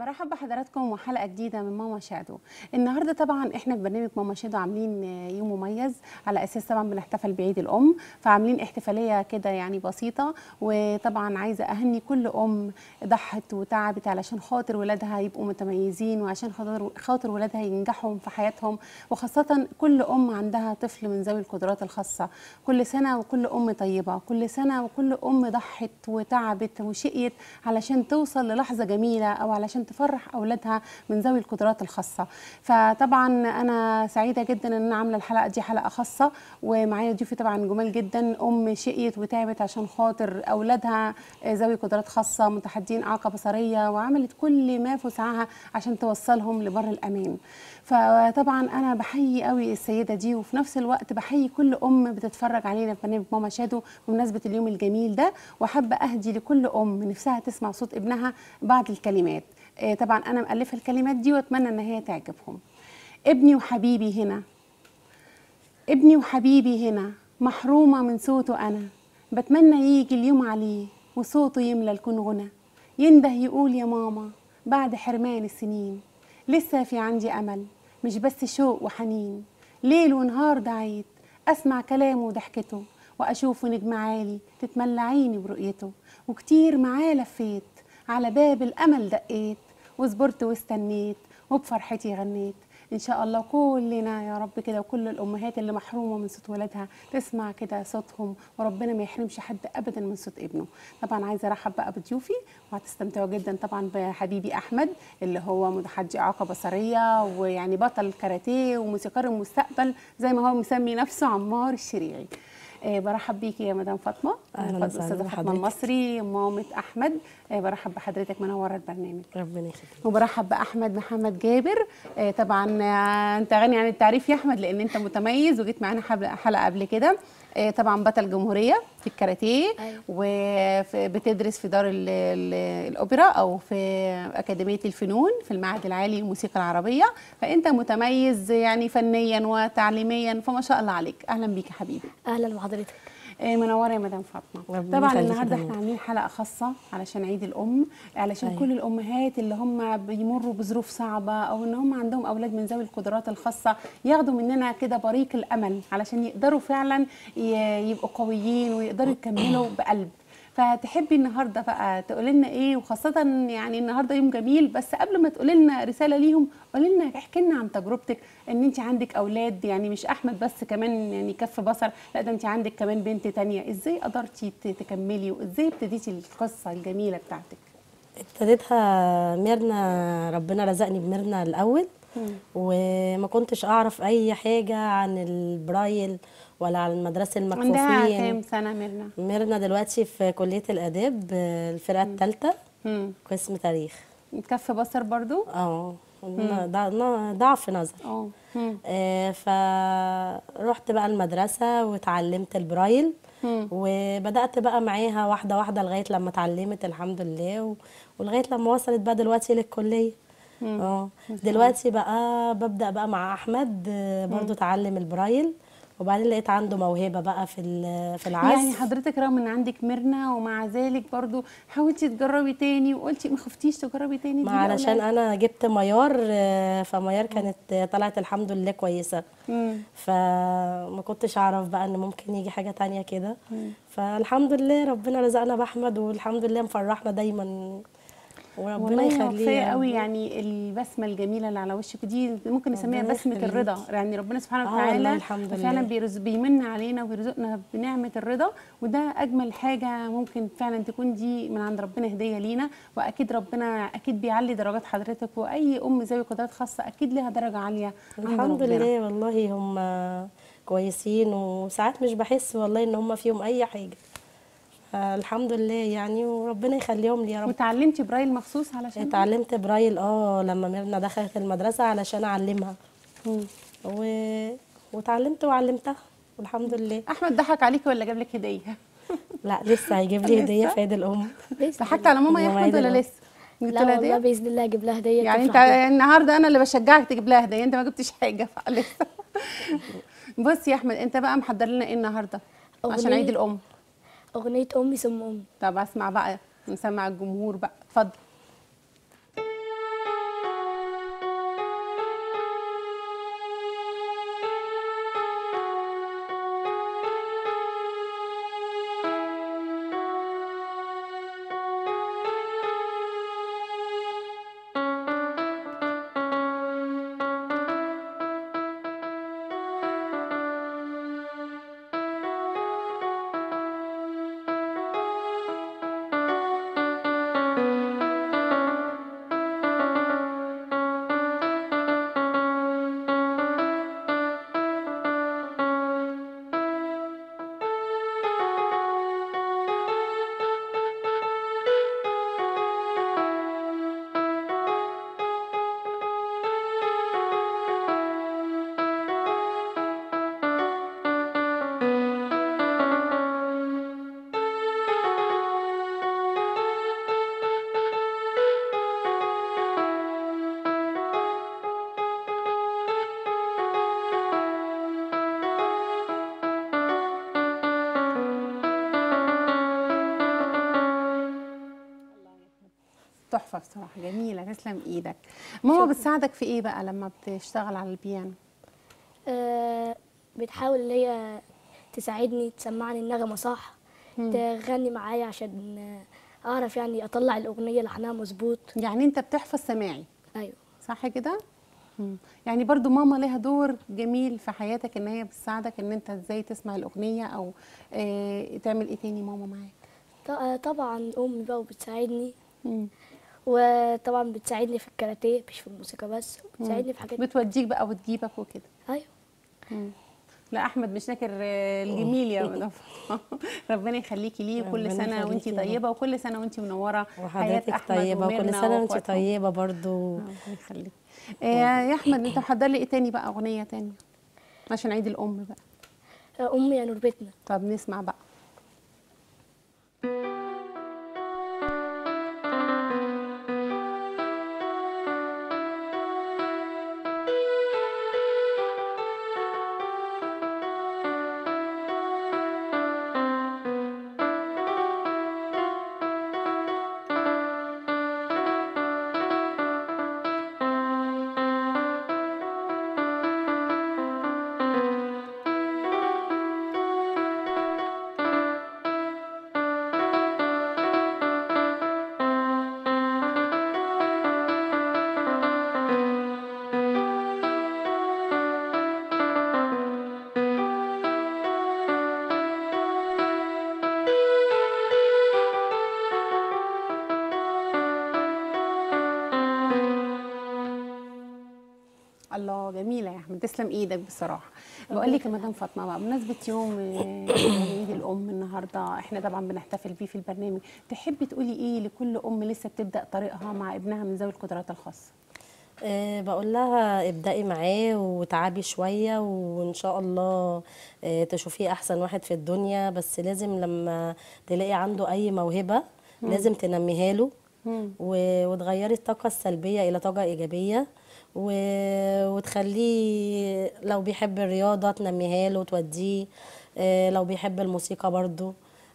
برحب بحضراتكم وحلقه جديده من ماما شادو. النهارده طبعا احنا في برنامج ماما شادو عاملين يوم مميز على اساس طبعا بنحتفل بعيد الام، فعاملين احتفاليه كده يعني بسيطه. وطبعا عايزه اهني كل ام ضحت وتعبت علشان خاطر ولادها يبقوا متميزين وعشان خاطر ولادها ينجحوا في حياتهم، وخاصه كل ام عندها طفل من ذوي القدرات الخاصه. كل سنه وكل ام طيبه، كل سنه وكل ام ضحت وتعبت وشقيت علشان توصل للحظه جميله او علشان تفرح اولادها من ذوي القدرات الخاصه. فطبعا انا سعيده جدا ان انا عامله الحلقه دي حلقه خاصه، ومعايا ضيوفي طبعا جمال جدا. ام شقيت وتعبت عشان خاطر اولادها ذوي قدرات خاصه متحدين اعاقه بصريه، وعملت كل ما في وسعها عشان توصلهم لبر الامان. فطبعا انا بحيي قوي السيده دي، وفي نفس الوقت بحيي كل ام بتتفرج علينا في برنامج ماما شادو بمناسبه اليوم الجميل ده. وحابه اهدي لكل ام نفسها تسمع صوت ابنها بعض الكلمات. طبعا انا مؤلفه الكلمات دي واتمنى ان هي تعجبهم. ابني وحبيبي هنا، ابني وحبيبي هنا، محرومه من صوته انا، بتمنى يجي اليوم عليه وصوته يملى الكون غنى، ينده يقول يا ماما بعد حرمان السنين، لسه في عندي امل مش بس شوق وحنين، ليل ونهار دعيت اسمع كلامه وضحكته، واشوفه نجم عالي تتملى عيني برؤيته، وكتير معاه لفيت على باب الامل دقيت، وصبرت واستنيت وبفرحتي غنيت. ان شاء الله كلنا يا رب كده، وكل الامهات اللي محرومه من صوت ولادها تسمع كده صوتهم، وربنا ما يحرمش حد ابدا من صوت ابنه. طبعا عايزه ارحب بقى بضيوفي، وهتستمتعوا جدا طبعا بحبيبي احمد اللي هو متحدي اعاقه بصريه، ويعني بطل كاراتيه وموسيقار المستقبل زي ما هو مسمي نفسه، عمار الشريعي. برحب بيكي يا مدام فاطمه. اهلا وسهلا استاذه فاطمه المصري مامه احمد. برحب بحضرتك منوره البرنامج. ربنا يخليك. وبرحب باحمد محمد جابر. طبعا انت غني عن التعريف يا احمد لان انت متميز وجيت معانا حلقه قبل كده. طبعا بطل جمهوريه في الكاراتيه. أيوة. وبتدرس في دار الاوبرا او في اكاديميه الفنون في المعهد العالي للموسيقى العربيه، فانت متميز يعني فنيا وتعليميا، فما شاء الله عليك. اهلا بيك يا حبيبي. اهلا بحضرتك. منوره يا مدام فاطمه. طبعا النهارده احنا عاملين حلقه خاصه علشان عيد الام، علشان أيوة. كل الامهات اللي هم بيمروا بظروف صعبه او ان هم عندهم اولاد من ذوي القدرات الخاصه ياخدوا مننا كده بريق الامل علشان يقدروا فعلا يبقوا قويين ويقدروا يكملوا بقلب. فتحبي النهارده بقى تقولي لنا ايه؟ وخاصه يعني النهارده يوم جميل، بس قبل ما تقولي لنا رساله ليهم قولي لنا، احكي لنا عن تجربتك ان انت عندك اولاد، يعني مش احمد بس كمان يعني كف بصر، لا ده انت عندك كمان بنت تانية. ازاي قدرتي تكملي وازاي ابتديتي القصه الجميله بتاعتك؟ ابتديتها ميرنا، ربنا رزقني بميرنا الاول. وما كنتش اعرف اي حاجه عن البرايل ولا عن المدرسه المكفوفين. عندها كام سنه ميرنا؟ ميرنا دلوقتي في كليه الاداب الفرقه الثالثه قسم تاريخ. كف بصر برضو؟ ضعف نظر. فرحت بقى المدرسه وتعلمت البرايل. وبدات بقى معاها واحده واحده لغايه لما اتعلمت الحمد لله، ولغايه لما وصلت بقى دلوقتي للكليه. دلوقتي بقى ببدا بقى مع احمد برضو اتعلم البرايل، وبعدين لقيت عنده موهبه بقى في العزف. يعني حضرتك رغم ان عندك ميرنا ومع ذلك برضو حاولتي تجربي تاني وقلتي ما خفتيش تجربي تاني؟ ما علشان انا جبت ميار، فميار كانت طلعت الحمد لله كويسه. فما كنتش اعرف بقى ان ممكن يجي حاجه تانية كده. فالحمد لله ربنا رزقنا باحمد، والحمد لله مفرحنا دايما، وربنا يخليه. كفايه قوي يعني البسمه الجميله اللي على وشك دي، ممكن نسميها بسمه الرضا. يعني ربنا سبحانه وتعالى فعلا بيمن علينا وبيرزقنا بنعمه الرضا، وده اجمل حاجه ممكن فعلا تكون دي من عند ربنا هديه لينا. واكيد ربنا اكيد بيعلي درجات حضرتك، واي ام ذوي قدرات خاصه اكيد لها درجه عاليه الحمد لله. والله هم كويسين، وساعات مش بحس والله ان هم فيهم اي حاجه. الحمد لله يعني، وربنا يخليهم لي يا رب. وتعلمتي برايل مخصوص علشان؟ اتعلمت برايل لما ميرنا دخلت المدرسه علشان اعلمها. وتعلمت وعلمتها والحمد لله. احمد ضحك عليكي ولا جاب لك هديه؟ لا لسه هيجيب لي هديه في عيد الام. ضحكت على ماما يا احمد ولا لسه؟ لا والله باذن الله اجيب لها هديه. يعني انت النهارده انا اللي بشجعك تجيب لها هديه، انت ما جبتش حاجه فلسه. بص يا احمد، انت بقى محضر لنا ايه النهارده عشان عيد الام؟ أغنية أمي ثم أمي. طب اسمع بقى، نسمع الجمهور بقى، اتفضل. تحفه بصراحه، جميله، تسلم ايدك. ماما بتساعدك في ايه بقى لما بتشتغل على البيانو؟ بتحاول اللي هي تساعدني، تسمعني النغمة صح، تغني معايا عشان أعرف يعني أطلع الأغنية لحنها مظبوط. يعني انت بتحفظ سماعي؟ أيوه. صح كده؟ يعني برضو ماما لها دور جميل في حياتك، ان هي بتساعدك ان انت ازاي تسمع الاغنيه، او تعمل ايه تاني ماما معاك؟ طبعا أمي بقى بتساعدني، مم. وطبعا بتساعدني في الكاراتيه مش في الموسيقى بس، بتساعدني في حاجات. بتوديك بقى وتجيبك وكده؟ أيوه. لا احمد مش ناكر الجميل يا مدام فاطمة. ربنا يخليكي ليه، وكل ربنا سنه وانت يخليكي يا رب. طيبه، وكل سنه وانت منوره حياه وحضرتك احمد طيبة، وكل وميرنا سنة وانت واخواتهم. طيبة برضو. ربنا يخليك. يا احمد انت محضر لي ايه تاني بقى، اغنيه تانية عشان عيد الام بقى؟ أمي يا نور بيتنا. طب نسمع بقى. الله، جميله يا احمد، تسلم ايدك بصراحه. بقول لك يا مدام فاطمه بقى، بمناسبه يوم يعني عيد الام النهارده، احنا طبعا بنحتفل بيه في البرنامج، تحبي تقولي ايه لكل ام لسه بتبدا طريقها مع ابنها من ذوي القدرات الخاصه؟ بقول لها ابدأي معاه وتعبي شوية، وإن شاء الله تشوفيه أحسن واحد في الدنيا. بس لازم لما تلاقي عنده أي موهبة لازم تنميها له، وتغيري الطاقة السلبية إلى طاقة إيجابية، وتخليه لو بيحب الرياضة تنميها له وتوديه، لو بيحب الموسيقى برضو،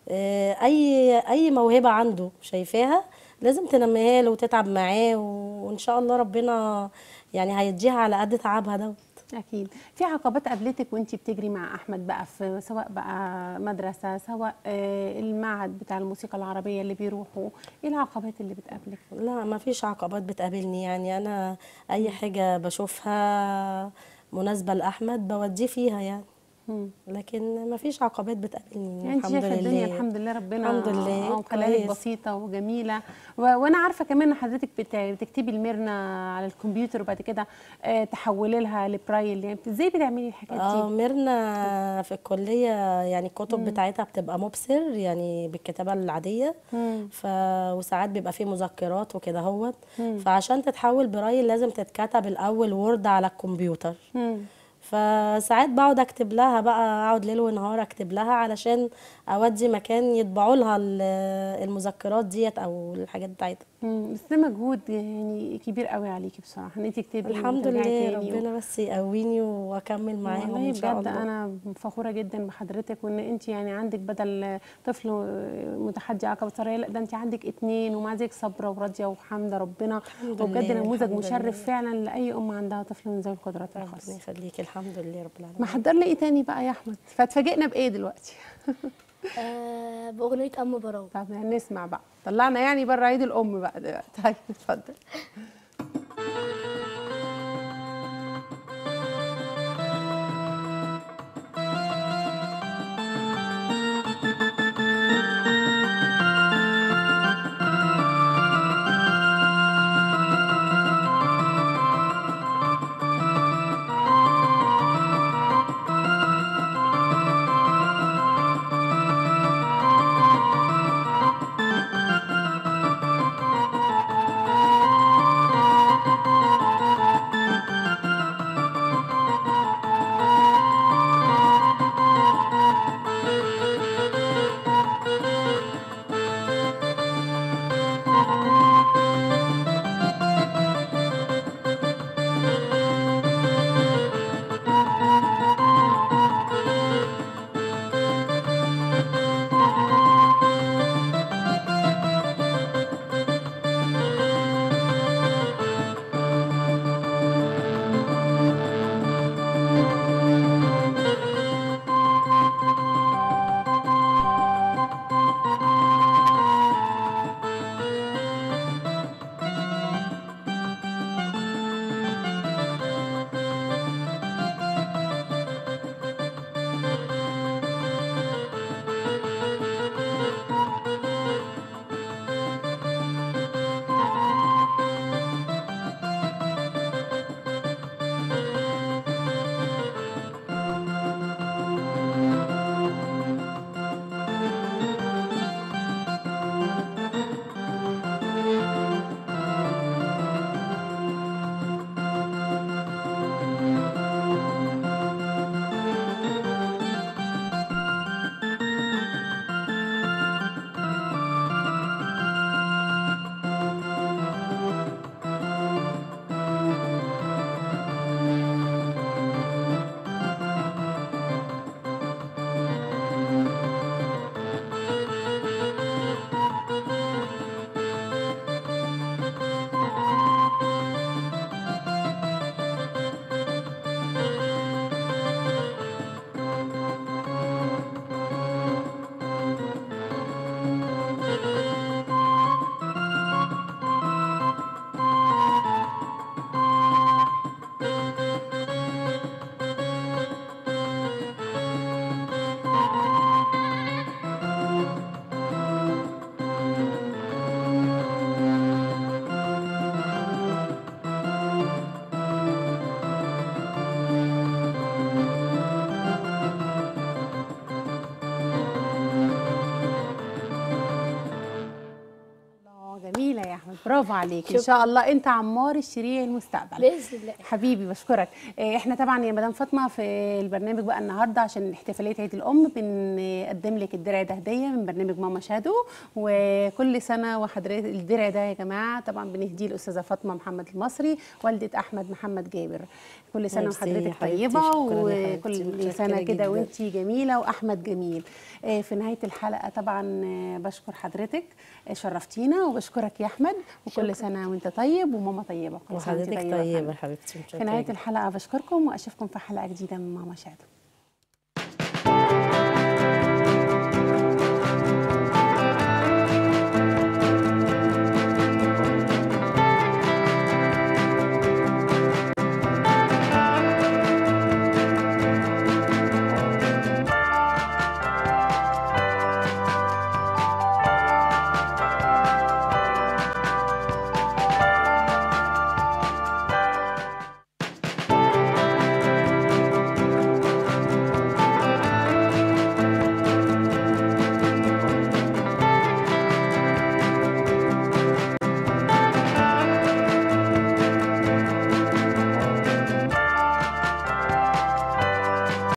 أي موهبة عنده شايفاها لازم تنميها له وتتعب معاه، وإن شاء الله ربنا يعني هيديها على قد تعبها دوت. اكيد. في عقبات قابلتك وانت بتجري مع احمد بقى، في سواء بقى مدرسه، سواء المعهد بتاع الموسيقى العربيه اللي بيروحوا، ايه العقبات اللي بتقابلك؟ لا، ما فيش عقبات بتقابلني، يعني أنا أي حاجة بشوفها مناسبة لأحمد بوديه فيها يعني. لكن ما فيش عقبات بتقابلني يعني انت الحمد شايفه الدنيا لله. الحمد لله، ربنا الحمد لله مخليها لك كويس. بسيطه وجميله. وانا عارفه كمان ان حضرتك بتكتبي الميرنا على الكمبيوتر، وبعد كده تحولي لها لبرايل، يعني ازاي بتعملي الحاجات دي؟ ميرنا في الكلية يعني الكتب بتاعتها بتبقى مبصر يعني بالكتابة العادية، وساعات بيبقى فيه مذكرات وكده هوت. فعشان تتحول برايل لازم تتكتب الأول وورد على الكمبيوتر. فساعات بقعد اكتب لها بقى، اقعد ليل ونهار اكتب لها علشان اودي مكان يطبعوا لها المذكرات ديت او الحاجات بتاعتها. بس ده مجهود يعني كبير قوي عليكي بصراحه، ان انت تكتبي الحمد وترجعي لله تاني ربنا بس يقويني واكمل معاهم والله ان شاء بجد الله. انا فخوره جدا بحضرتك، وان انت يعني عندك بدل طفل متحدي عقبه صغيره، لا ده انت عندك اتنين، ومع ذلك صابره وراضيه وحامده ربنا، وبجد نموذج الحمد مشرف لله. فعلا لاي ام عندها طفل من ذوي القدرات ربنا الخاصه. يخليكي، الحمد لله رب العالمين. محضر لي ايه تاني بقى يا احمد؟ فتفاجئنا بايه دلوقتي؟ بأغنية أم براو. طب نسمع بقى، طلعنا يعني بره عيد الام بقى دلوقتي. طيب اتفضل. برافو عليك، ان شاء الله انت عمار الشريع المستقبل باذن الله. حبيبي. بشكرك. احنا طبعا يا مدام فاطمه في البرنامج بقى النهارده عشان احتفاليه عيد الام بنقدم لك الدرع ده هديه من برنامج ماما شادو، وكل سنه وحضرتك الدرع ده يا جماعه طبعا بنهديه الاستاذه فاطمه محمد المصري والده احمد محمد جابر. كل سنه ميرسي يا وحضرتك حبيبتي، طيبه، شكراً يا حبيبتي، وكل متشكرة سنه كده جداً. وانتي جميله واحمد جميل. في نهايه الحلقه طبعا بشكر حضرتك، شرفتينا، وبشكرك يا احمد، وكل سنه وانت طيب وماما طيبه. كل سنه وانت وحضرتك طيبه يا طيبه فندم. يا حبيبتي، في نهايه الحلقه بشكركم واشوفكم في حلقه جديده من ماما شادو.